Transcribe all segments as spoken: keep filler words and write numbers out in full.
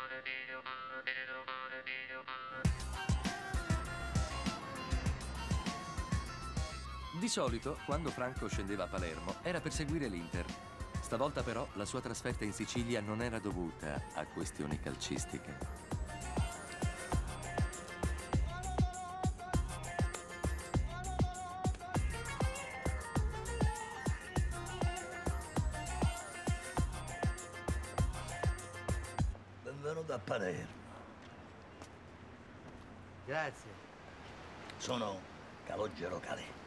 Di solito, quando Franco scendeva a Palermo, era per seguire l'Inter. Stavolta però la sua trasferta in Sicilia non era dovuta a questioni calcistiche. Benvenuto a Palermo. Grazie. Sono Calogero Calè.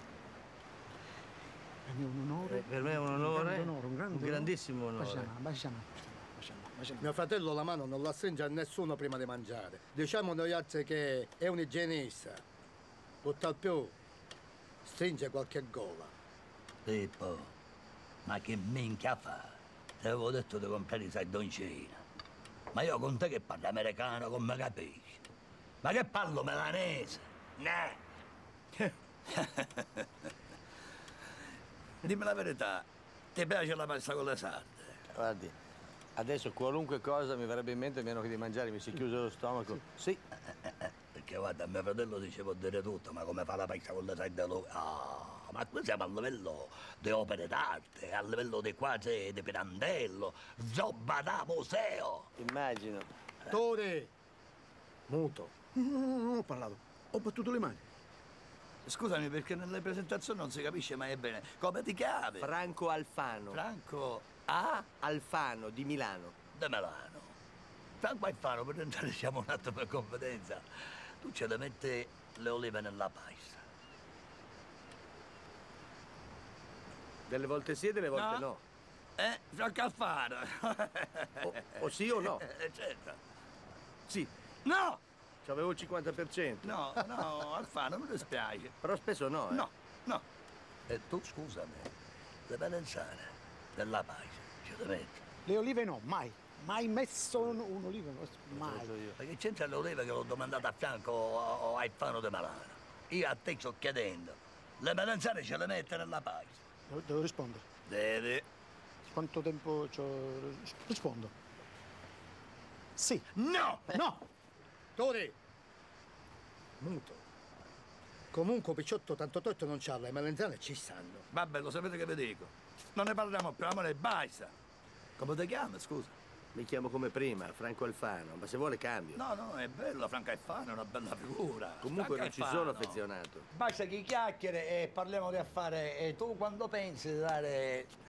È un onore. Eh, per me è un onore, un, onore, un, grande un grandissimo onore. Baciamo, baciamo, baciamo, baciamo. Mio fratello la mano non la stringe a nessuno prima di mangiare. Diciamo noi altri che è un igienista. Tutt'al più stringe qualche gola. Pippo, ma che minchia fa? Ti avevo detto di comprare i saldoncini. Ma io con te che parlo americano, come capisci? Ma che parlo milanese? No. Dimmi la verità, ti piace la pasta con le sarde? Guardi, adesso qualunque cosa mi verrebbe in mente meno che di mangiare, mi si è chiuso lo stomaco. Sì. Eh, eh, perché guarda, mio fratello dicevo dire tutto, ma come fa la pasta con le sarde lui? Ah, ma qui siamo a livello di opere d'arte, a livello di quadri di Pirandello, roba da museo. Immagino. Tore! Muto. No, no, no, non ho parlato. Ho battuto le mani. Scusami, perché nelle presentazioni non si capisce mai bene. Come ti chiami? Franco Alfano. Franco A. Alfano, di Milano. De Milano. Franco Alfano, per entrare siamo un attimo per confidenza. Tu ce le metti le olive nella pasta. Delle volte sì e delle volte no. No. Eh, Franco Alfano. O, o sì o no? Eh, certo. Sì, No! c'avevo il cinquanta per cento. No, no, Alfano, mi dispiace. Però spesso no, eh. No, no. E tu, scusami, le melanzane nella pasta, ce le metti? Le olive no, mai. Mai messo un- un'oliva, mai. Ma che c'entra le olive che l'ho domandato a Franco o a Alfano de Milano? Io a te sto chiedendo, le melanzane ce le mette nella pasta? Devo, devo rispondere. Devi. Quanto tempo c'ho? Rispondo. Sì. No! No! Tore! Muto. Comunque Picciotto tanto torto non c'ha, le melanzane ci stanno. Vabbè, lo sapete che vi dico? Non ne parliamo più, amore, basta. Come ti chiami, scusa? Mi chiamo come prima, Franco Alfano, ma se vuole cambio. No, no, è bello, Franco Alfano, è una bella figura. Comunque Franco non ci Alfano. sono affezionato. Basta che chiacchiere e parliamo di affare e tu quando pensi di dare